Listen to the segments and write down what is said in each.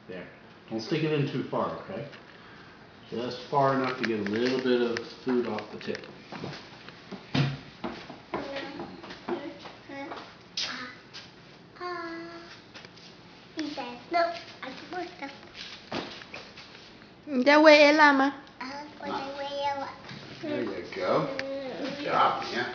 There. Don't stick it in too far, okay? Just far enough to get a little bit of food off the tip. Ya huele Ella más. There you go. Good job, Mia.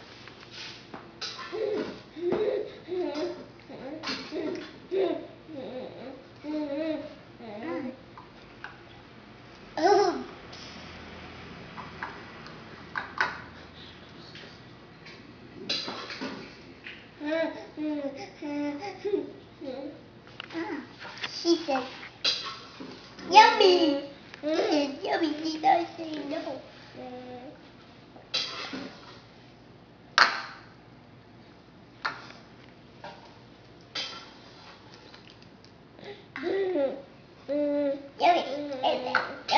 She said, yummy. Yummy, she does say no. Yummy, yummy.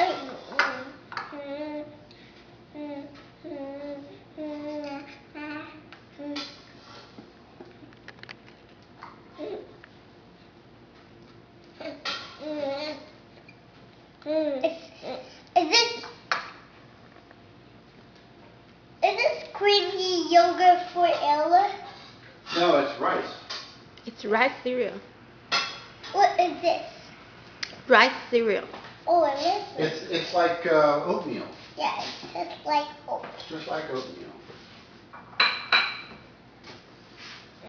Is this creamy yogurt for Ella? No, it's rice. It's rice cereal. What is this? Rice cereal. Oh, it is? It's like oatmeal. Yeah, it's just like oatmeal. It's just like oatmeal.